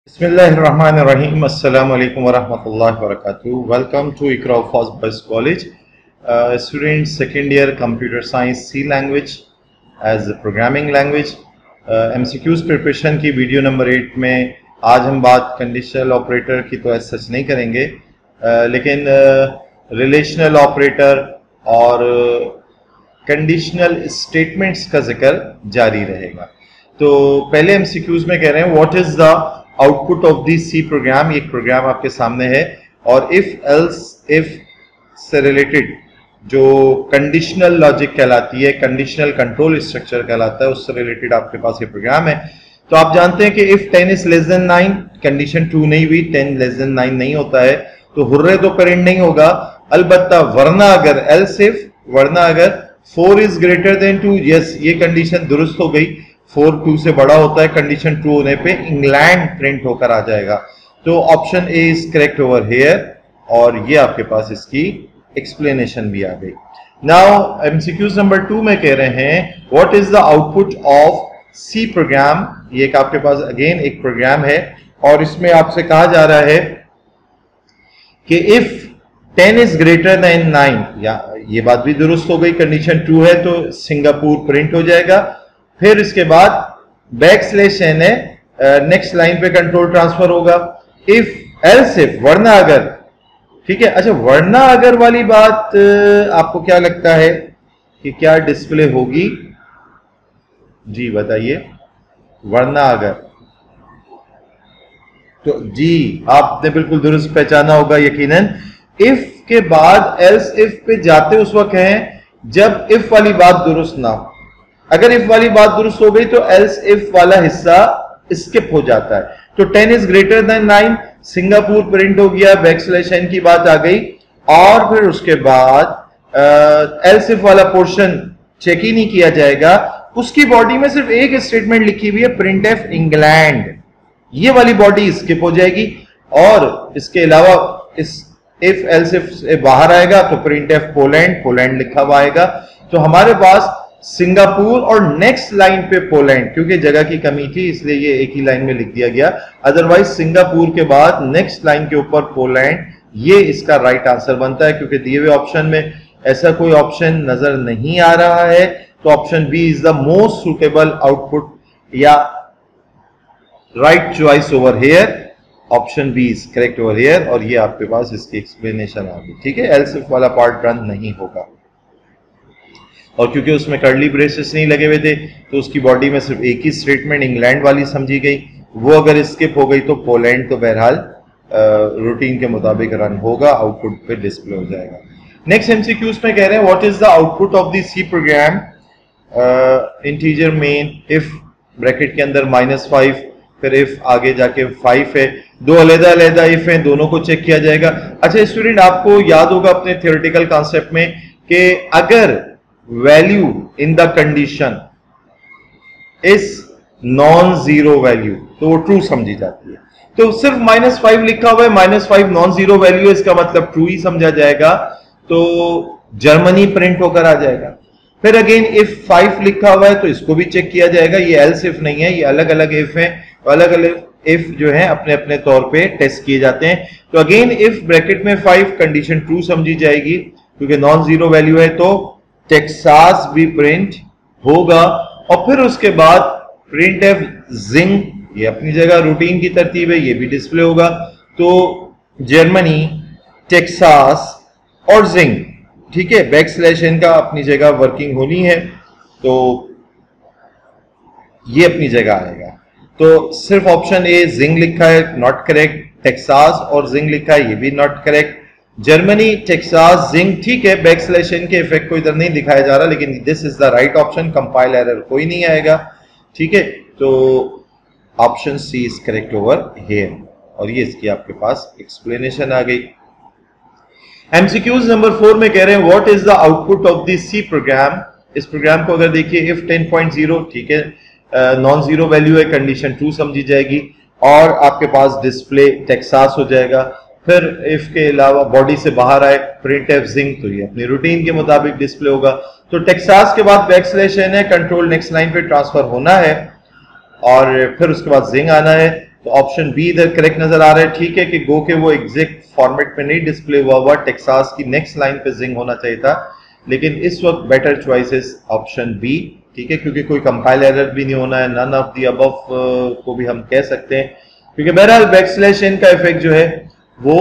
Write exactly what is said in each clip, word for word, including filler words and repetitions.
Bismillahirrahmanirrahim. Assalamu alaikum wa rahmatullahi wa barakatuh. Welcome to Iqra Fast Boys College. Uh, students, second year computer science C language as a programming language. Uh, M C Qs preparation की video number eight में आज हम बात conditional operator की तो सच नहीं करेंगे, uh, लेकिन रिलेशनल uh, ऑपरेटर और कंडीशनल uh, स्टेटमेंट्स का जिक्र जारी रहेगा। तो पहले M C Qs में कह रहे हैं what is the output of the C program. ये प्रोग्राम आपके सामने है और इफ एल्स इफ से रिलेटेड जो कंडीशनल लॉजिक कहलाती है, कंडीशनल कंट्रोल स्ट्रक्चर कहलाता है, उससे रिलेटेड आपके पास ये प्रोग्राम है। तो आप जानते हैं कि if ten is less than nine, condition true नहीं हुई, टेन लेस देन नाइन नहीं होता है, तो हुर्रे तो प्रिंट नहीं होगा। अलबत्ता वरना अगर एल्स इफ वरना अगर four is greater than two, yes ये कंडीशन दुरुस्त हो गई, फोर टू से बड़ा होता है, कंडीशन ट्रू होने पे इंग्लैंड प्रिंट होकर आ जाएगा। तो option A is correct over here और ये आपके पास इसकी एक्सप्लेनेशन भी आ गई। नाउ एमसीक्यूज नंबर टू में कह रहे हैं what is the output of C program. ये एक आपके पास अगेन एक प्रोग्राम है और इसमें आपसे कहा जा रहा है कि if ten is greater than nine, या ये बात भी दुरुस्त हो गई, कंडीशन ट्रू है तो सिंगापुर प्रिंट हो जाएगा। फिर इसके बाद बैक स्लैश एन है, नेक्स्ट लाइन पे कंट्रोल ट्रांसफर होगा। इफ एल्स इफ वरना अगर, ठीक है। अच्छा, वरना अगर वाली बात आपको क्या लगता है कि क्या डिस्प्ले होगी? जी बताइए। वरना अगर, तो जी आपने बिल्कुल दुरुस्त पहचाना होगा यकीनन। इफ के बाद एल्स इफ पे जाते उस वक्त हैं जब इफ वाली बात दुरुस्त ना हो। अगर इफ वाली बात दुरुस्त हो गई तो एल्स इफ वाला हिस्सा स्किप हो जाता है। तो ten is greater than nine, Singapore print हो गया, बैक स्लैश एन की बात आ गई और फिर उसके बाद एल्स इफ वाला पोर्शन चेक ही नहीं किया जाएगा। उसकी बॉडी में सिर्फ एक स्टेटमेंट लिखी हुई है, प्रिंट एफ इंग्लैंड, ये वाली बॉडी स्किप हो जाएगी। और इसके अलावा इस इफ एल्स इफ से बाहर आएगा तो प्रिंट एफ पोलैंड, पोलैंड लिखा हुआ आएगा। तो हमारे पास सिंगापुर और नेक्स्ट लाइन पे पोलैंड, क्योंकि जगह की कमी थी इसलिए ये एक ही लाइन में लिख दिया गया, अदरवाइज सिंगापुर के बाद नेक्स्ट लाइन के ऊपर पोलैंड, ये इसका राइट आंसर बनता है। क्योंकि दिए हुए ऑप्शन में ऐसा कोई ऑप्शन नजर नहीं आ रहा है, तो option B is the most suitable output या right choice over here. Option B is correct over here और ये आपके पास इसकी एक्सप्लेनेशन आ गई, ठीक है। एल्स इफ वाला पार्ट रन नहीं होगा और क्योंकि उसमें कर्ली ब्रेसेस नहीं लगे हुए थे तो उसकी बॉडी में सिर्फ एक ही स्टेटमेंट इंग्लैंड वाली समझी गई। वो अगर स्किप हो गई तो पोलैंड तो बहरहाल रूटीन के मुताबिक रन होगा, आउटपुट पे डिस्प्ले हो जाएगा। नेक्स्ट एमसीक्यूज में कह रहे हैं what is the output of the C program. Integer main if bracket के अंदर माइनस फाइव, फिर इफ आगे जाके फाइव है, दो अलग अलग इफ है, दोनों को चेक किया जाएगा। अच्छा स्टूडेंट, आपको याद होगा अपने थियोरेटिकल कॉन्सेप्ट में कि अगर value in the condition is non zero value तो वो ट्रू समझी जाती है। तो सिर्फ माइनस फाइव लिखा हुआ है, minus five non zero value है, इसका मतलब ट्रू ही समझा जाएगा, तो जर्मनी प्रिंट होकर आ जाएगा। फिर अगेन इफ फाइव लिखा हुआ है तो इसको भी चेक किया जाएगा, ये एल्स इफ नहीं है, ये अलग अलग इफ है, अलग अलग इफ जो है अपने अपने तौर पे टेस्ट किए जाते हैं। तो अगेन इफ ब्रैकेट में फाइव, कंडीशन ट्रू समझी जाएगी क्योंकि नॉन जीरो वैल्यू है, तो टेक्सास भी प्रिंट होगा। और फिर उसके बाद प्रिंट एफ जिंग, ये अपनी जगह रूटीन की तरतीब है, ये भी डिस्प्ले होगा। तो जर्मनी, टेक्सास और जिंग, ठीक है, बैक स्लैश एन का अपनी जगह वर्किंग होनी है, तो ये अपनी जगह आएगा। तो सिर्फ ऑप्शन ए जिंग लिखा है, नॉट करेक्ट। टेक्सास और जिंग लिखा है, ये भी नॉट करेक्ट। जर्मनी, टेक्सास, जिंग, ठीक है, बैक स्लैश एन के इफेक्ट को इधर नहीं दिखाया जा रहा, लेकिन this is the right option, compile error कोई नहीं आएगा, ठीक है। तो option C is correct over here और ये इसकी आपके पास एक्सप्लेनेशन आ गई। एमसीक्यूज नंबर फोर में कह रहे हैं what is the output of the C program. इस प्रोग्राम को अगर देखिए इफ टेन पॉइंट जीरो, ठीक है, नॉन जीरो वैल्यू है, कंडीशन ट्रू समझी जाएगी और आपके पास डिस्प्ले टेक्सास हो जाएगा। फिर इफ के अलावा बॉडी से बाहर आए प्रिंट एफ जिंग, तो ये अपनी रूटीन के मुताबिक डिस्प्ले होगा। तो टेक्सास के बाद बैक स्लैश एन है, कंट्रोल नेक्स्ट लाइन पे ट्रांसफर होना है और फिर उसके बाद जिंग आना है। तो ऑप्शन बी इधर करेक्ट नजर आ रहा है। ठीक है कि गो के वो एग्जैक्ट फॉर्मेट में नहीं डिस्प्ले हुआ हुआ, टेक्सास की नेक्स्ट लाइन पे जिंग होना चाहिए था, लेकिन इस वक्त better choice is option B. ठीक है, क्योंकि कोई कंपाइल एरर भी नहीं होना है, नन ऑफ दी अबव को भी हम कह सकते हैं, क्योंकि बहरहाल बैकस्लैश एन का इफेक्ट जो है वो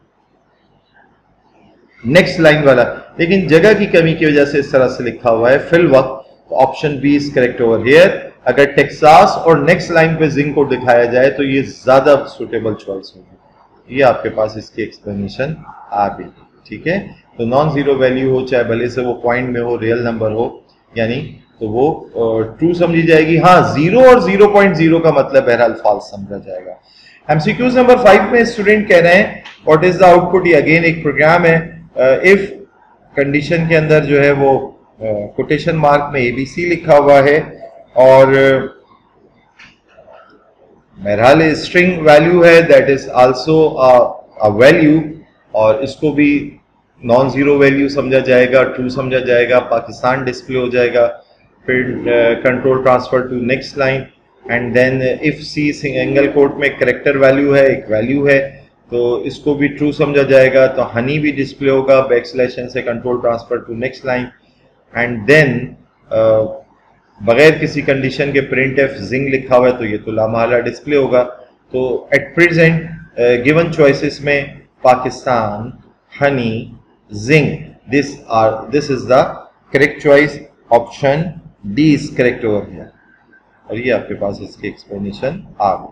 नेक्स्ट लाइन वाला, लेकिन जगह की कमी की वजह से इस तरह से लिखा हुआ है फिल वक्त। Option B is correct over here. अगर टेक्सास और नेक्स्ट लाइन पे जिंक को दिखाया जाए तो ये ज्यादा सुटेबल चॉइस होगी। ये आपके पास इसकी एक्सप्लेनेशन आ गई। ठीक है, तो नॉन जीरो वैल्यू हो, चाहे भले से वो पॉइंट में हो, रियल नंबर हो, यानी तो वो ट्रू समझी जाएगी। हाँ, जीरो और जीरो पॉइंट जीरो का मतलब बहरहाल फॉल्स समझा जाएगा। एमसीक्यूज नंबर फाइव में स्टूडेंट कह रहे हैं व्हाट इज द आउटपुट। ये अगेन एक प्रोग्राम है। इफ uh, कंडीशन के अंदर जो है वो कोटेशन uh, मार्क में एबीसी लिखा हुआ है और बहरहाल uh, स्ट्रिंग वैल्यू है, that is also a value, और इसको भी नॉन जीरो वैल्यू समझा जाएगा, ट्रू समझा जाएगा, पाकिस्तान डिस्प्ले हो जाएगा, फिर control transfer to next line, and then if C single quote में करेक्टर वैल्यू है, एक वैल्यू है, तो इसको भी ट्रू समझा जाएगा, तो हनी भी डिस्प्ले होगा, बैक स्लैश एन से control transfer to next line, and then बगैर किसी कंडीशन के प्रिंट एफ जिंग लिखा हुआ है तो ये तो लामहला डिस्प्ले होगा। तो एट प्रेजेंट गिवन चॉइसेस में पाकिस्तान, हनी, जिंग, this are this is the correct choice. Option D is correct over here, और ये आपके पास इसकी एक्सप्लेनेशन आ गई।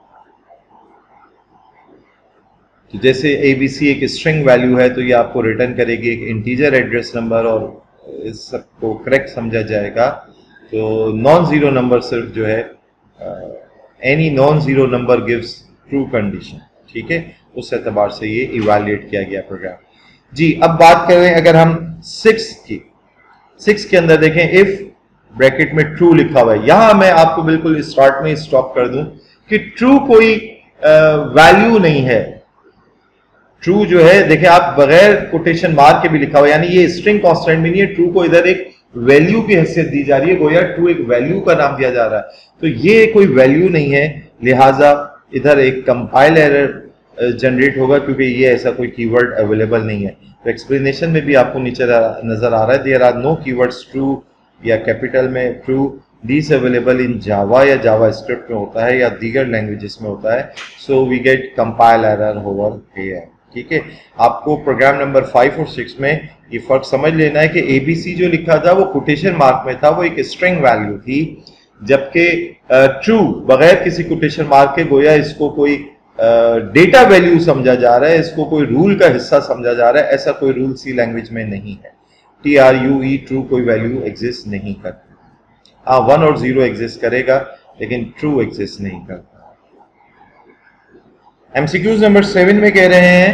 तो जैसे एबीसी एक स्ट्रिंग वैल्यू है तो ये आपको रिटर्न करेगी एक इंटीजर एड्रेस नंबर, और इस सबको करेक्ट समझा जाएगा। तो नॉन जीरो नंबर सिर्फ जो है any non zero number gives true condition. ठीक है, उस एतबार से ये इवैल्यूएट किया गया प्रोग्राम। जी, अब बात करें अगर हम सिक्स की, सिक्स के अंदर देखें इफ ब्रैकेट में ट्रू लिखा हुआ है। यहां मैं आपको बिल्कुल स्टार्ट में स्टॉप कर दूं कि ट्रू कोई वैल्यू uh, नहीं है। ट्रू जो है देखिए आप बगैर कोटेशन मार्क के भी लिखा हुआ है, यानी ये स्ट्रिंग कांस्टेंट भी नहीं है, ट्रू को इधर एक वैल्यू की हैसियत दी जा रही है, गोया ट्रू एक वैल्यू का नाम दिया जा रहा है, तो ये कोई वैल्यू नहीं है, लिहाजा इधर एक कंपाइल एरर जनरेट होगा क्योंकि ये ऐसा कोई कीवर्ड अवेलेबल नहीं है। तो एक्सप्लेनेशन में भी आपको नीचे नजर आ रहा है there are no keywords true या कैपिटल में true, this available in Java या जावा स्क्रिप्ट में होता है या दीगर लैंग्वेजेस में होता है। So we get compile error over here. ठीक है, आपको प्रोग्राम नंबर फाइव और सिक्स में ये फर्क समझ लेना है कि एबीसी जो लिखा था वो कोटेशन मार्क में था, वो एक स्ट्रिंग वैल्यू थी, जबकि ट्रू बगैर किसी कोटेशन मार्क के गोया इसको कोई डेटा uh, वैल्यू समझा जा रहा है, इसको कोई रूल का हिस्सा समझा जा रहा है। ऐसा कोई रूल सी लैंग्वेज में नहीं है। T R U E true कोई वैल्यू एग्जिस्ट नहीं करती। हाँ, वन और जीरो एग्जिस्ट करेगा लेकिन ट्रू एग्जिस्ट नहीं करता। एमसीक्यूज नंबर सेवन में कह रहे हैं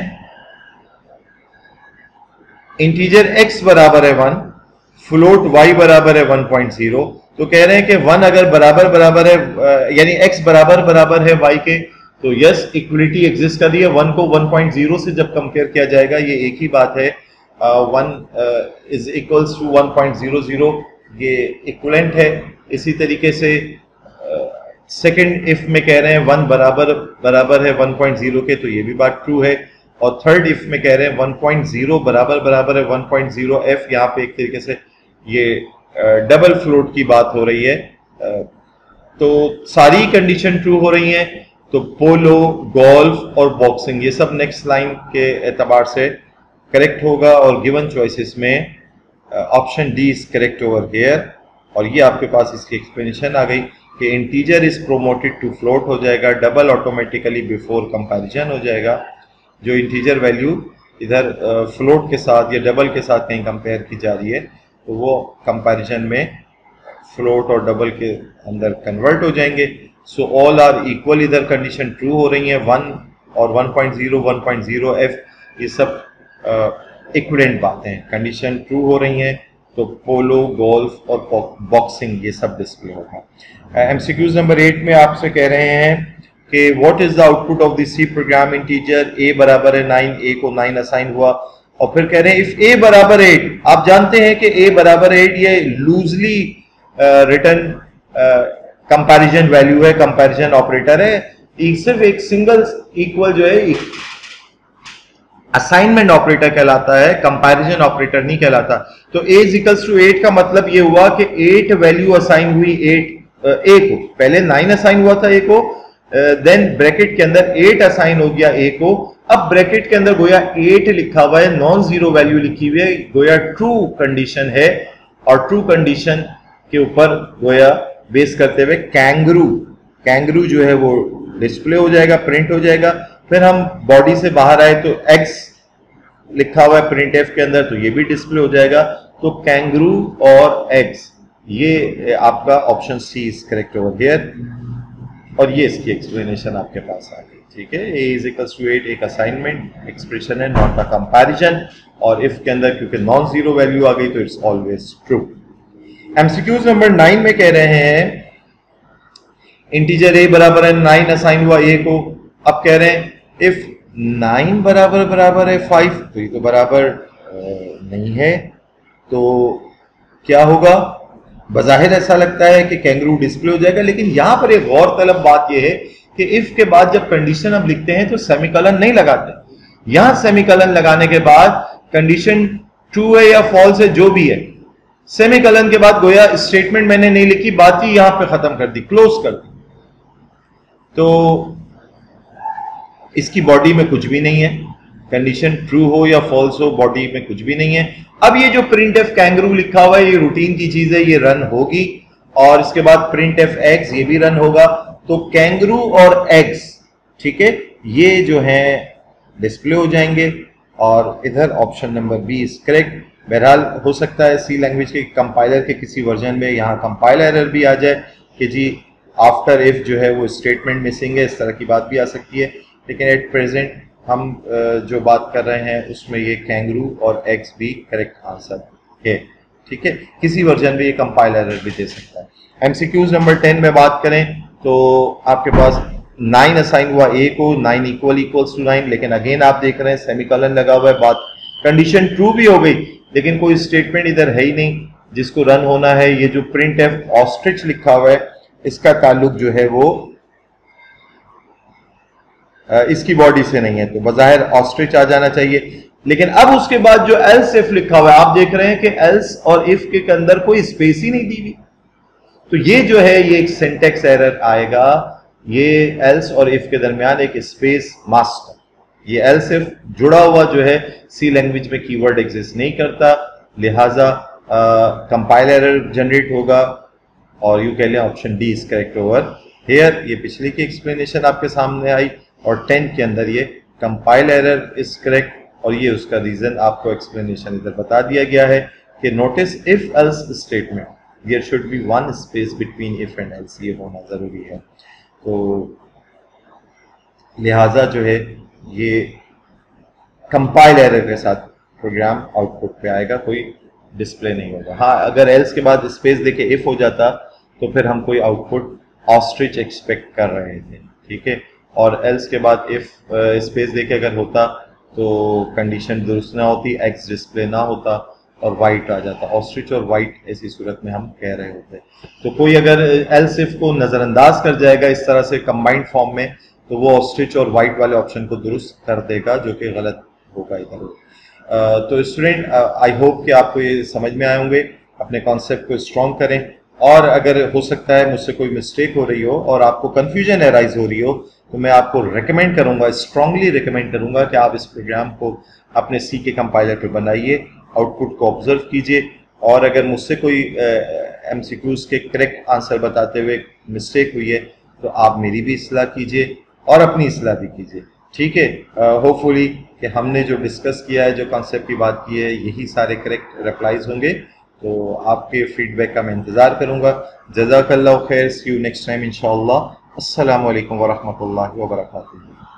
इंटीजर x बराबर है वन, फ्लोट y बराबर है वन पॉइंट जीरो। तो कह रहे हैं कि वन अगर बराबर बराबर है, यानी x बराबर बराबर है y के, तो यस इक्वलिटी एग्जिस्ट कर रही है। वन को वन पॉइंट जीरो से जब कंपेयर किया जाएगा, ये एक ही बात है, one is equals to one point zero zero, ये इक्वलेंट है। इसी तरीके से सेकंड इफ में कह रहे हैं वन बराबर बराबर है वन पॉइंट जीरो के, तो ये भी बात ट्रू है। और थर्ड इफ में कह रहे हैं वन पॉइंट जीरो बराबर बराबर है वन पॉइंट जीरो एफ, यहाँ पे एक तरीके से ये डबल फ्लोट की बात हो रही है, तो सारी कंडीशन ट्रू हो रही हैं। तो पोलो, गोल्फ और बॉक्सिंग ये सब नेक्स्ट लाइन के एतबार से करेक्ट होगा, और गिवन चॉइसेस में option D is correct over here. और ये आपके पास इसकी एक्सप्लेनेशन आ गई कि integer is promoted to float हो जाएगा, डबल ऑटोमेटिकली बिफोर कंपैरिजन हो जाएगा। जो इंटीजर वैल्यू इधर फ्लोट के साथ या डबल के साथ कहीं कंपेयर की जा रही है, तो वो कंपैरिजन में फ्लोट और डबल के अंदर कन्वर्ट हो जाएंगे। सो ऑल आर इक्वल, इधर कंडीशन ट्रू हो रही है, वन और one point zero, one point zero F, ये सब इक्विवेलेंट बातें हैं, कंडीशन ट्रू हो रही हैं। तो पोलो, गोल्फ और बॉक्सिंग ये सब डिस्प्ले होगा। एमसीक्यूज नंबर एट में आपसे कह रहे हैं कि what is the output of the C program integer. A बराबर है नाइन, ए को नाइन असाइन हुआ, और फिर कह रहे हैं इफ ए बराबर एट। आप जानते हैं कि ए बराबर एट ये लूजली रिटर्न कंपैरिजन वैल्यू है, कंपैरिजन ऑपरेटर है, एक सिर्फ एक सिंगल इक्वल जो है असाइनमेंट ऑपरेटर कहलाता है, कंपैरिजन ऑपरेटर नहीं कहलाता। तो a is equals to eight का मतलब ये हुआ कि एट वैल्यू असाइन हुई एट ए को, पहले नाइन असाइन हुआ था ए को, देन ब्रैकेट के अंदर एट असाइन हो गया ए को। अब ब्रैकेट के अंदर गोया एट लिखा हुआ है, नॉन जीरो वैल्यू लिखी हुई है, गोया ट्रू कंडीशन है, और ट्रू कंडीशन के ऊपर गोया बेस करते हुए कैंगरू कैंगरू जो है वो डिस्प्ले हो जाएगा, प्रिंट हो जाएगा। फिर हम बॉडी से बाहर आए तो एक्स लिखा हुआ है प्रिंट एफ के अंदर, तो ये भी डिस्प्ले हो जाएगा। तो कैंगरू और एक्स, ये आपका option C is correct over here, और ये इसकी एक्सप्लेनेशन आपके पास आ गई। ठीक है, A is equals to eight एक असाइनमेंट एक्सप्रेशन है, नॉट अ कंपैरिजन, और इफ के अंदर क्योंकि नॉन जीरो वैल्यू आ गई तो it's always true. MCQs number nine में कह रहे हैं इंटीजर ए बराबर है नाइन असाइन हुआ ए को। अब कह रहे हैं इफ नाइन बराबर बराबर है फाइव, तो ये तो बराबर नहीं है, तो क्या होगा? बजाहिर ऐसा लगता है कि कैंगरू डिस्प्ले हो जाएगा, लेकिन यहां पर एक गौर तलब बात यह है कि इफ के बाद जब कंडीशन अब लिखते हैं तो सेमीकलन नहीं लगाते। यहां सेमीकलन लगाने के बाद कंडीशन ट्रू है या फॉल्स है जो भी है, सेमीकलन के बाद गोया स्टेटमेंट मैंने नहीं लिखी, बात ही यहां पे खत्म कर दी, क्लोज कर दी। तो इसकी बॉडी में कुछ भी नहीं है, कंडीशन ट्रू हो या फॉल्स हो बॉडी में कुछ भी नहीं है। अब ये जो प्रिंट एफ कैंगरू लिखा हुआ है ये रूटीन की चीज है, ये रन होगी, और इसके बाद प्रिंट एफ एक्स ये भी रन होगा। तो कैंगरू और एक्स, ठीक है, ये जो है डिस्प्ले हो जाएंगे, और इधर option number B is correct. बहरहाल हो सकता है सी लैंग्वेज के कंपाइलर के किसी वर्जन में यहाँ कंपाइलर एरर भी आ जाए कि जी आफ्टर इफ जो है वो स्टेटमेंट मिसिंग है, इस तरह की बात भी आ सकती है। लेकिन एट प्रेजेंट हम जो बात कर रहे हैं उसमें ये कैंगरू और एक्स भी करेक्ट आंसर है। ठीक है, किसी वर्जन में ये कंपाइलर एरर भी दे सकता है। एमसीक्यूज नंबर टेन में बात करें तो आपके पास नाइन असाइन हुआ ए को, nine equal equals to nine, लेकिन अगेन आप देख रहे हैं सेमीकॉलन लगा हुआ है, बात कंडीशन ट्रू भी हो गई, लेकिन कोई स्टेटमेंट इधर है ही नहीं जिसको रन होना है। ये जो प्रिंट एफ ऑस्ट्रिच लिखा हुआ है इसका ताल्लुक जो है वो इसकी बॉडी से नहीं है, तो बजाहिर ऑस्ट्रिच आ जाना चाहिए। लेकिन अब उसके बाद जो एल्स इफ लिखा हुआ है आप देख रहे हैं कि एल्स और इफ के अंदर कोई स्पेस ही नहीं दी हुई, तो ये जो है ये एक सिंटेक्स एरर आएगा। ये एल्स और इफ के दरमियान एक स्पेस मास्क, ये एल्स इफ जुड़ा हुआ जो है सी लैंग्वेज में कीवर्ड एग्जिस्ट नहीं करता, लिहाजा कंपाइलर एरर जनरेट होगा, और यू कह लें option D is correct over here. ये पिछली की एक्सप्लेनेशन आपके सामने आई, और टेन के अंदर ये कंपाइल एरर इज करेक्ट, और ये उसका रीजन आपको एक्सप्लेनेशन इधर बता दिया गया है कि notice if else statement there should be one space between if and else, ये होना जरूरी है। तो लिहाजा जो है ये कंपाइल एरर के साथ प्रोग्राम आउटपुट पे आएगा, कोई डिस्प्ले नहीं होगा। हाँ, अगर एल्स के बाद स्पेस देके इफ हो जाता तो फिर हम कोई आउटपुट ऑस्ट्रिच एक्सपेक्ट कर रहे थे, ठीक है, और एल्स के बाद इफ स्पेस देके अगर होता तो कंडीशन दुरुस्त ना होती, एक्स डिस्प्ले ना होता और वाइट आ जाता, ऑस्ट्रिच और वाइट ऐसी सूरत में हम कह रहे होते। तो कोई अगर एल्स इफ को नजरअंदाज कर जाएगा इस तरह से कंबाइंड फॉर्म में, तो वो ऑस्ट्रिच और वाइट वाले ऑप्शन को दुरुस्त कर देगा, जो कि गलत होगा इधर। तो स्टूडेंट, आई होप कि आपको ये समझ में आए होंगे। अपने कॉन्सेप्ट को स्ट्रॉन्ग करें, और अगर हो सकता है मुझसे कोई मिस्टेक हो रही हो और आपको कंफ्यूजन एराइज हो रही हो, तो मैं आपको रिकमेंड करूंगा, स्ट्रांगली रिकमेंड करूंगा कि आप इस प्रोग्राम को अपने सी के कंपाइलर पर बनाइए, आउटपुट को ऑब्जर्व कीजिए, और अगर मुझसे कोई एमसीक्यूज के करेक्ट आंसर बताते हुए मिस्टेक हुई है तो आप मेरी भी इस्लाह कीजिए और अपनी इस्लाह भी कीजिए। ठीक है, होपफुली कि हमने जो डिस्कस किया है, जो कॉन्सेप्ट की बात की है, यही सारे करेक्ट रिप्लाईज होंगे। तो आपके फीडबैक का मैं इंतज़ार करूंगा। जज़ाकल्लाहु खैर, सी यू नेक्स्ट टाइम इंशाअल्लाह। अस्सलामु अलैकुम वरहमतुल्लाहि वबरकातुहू।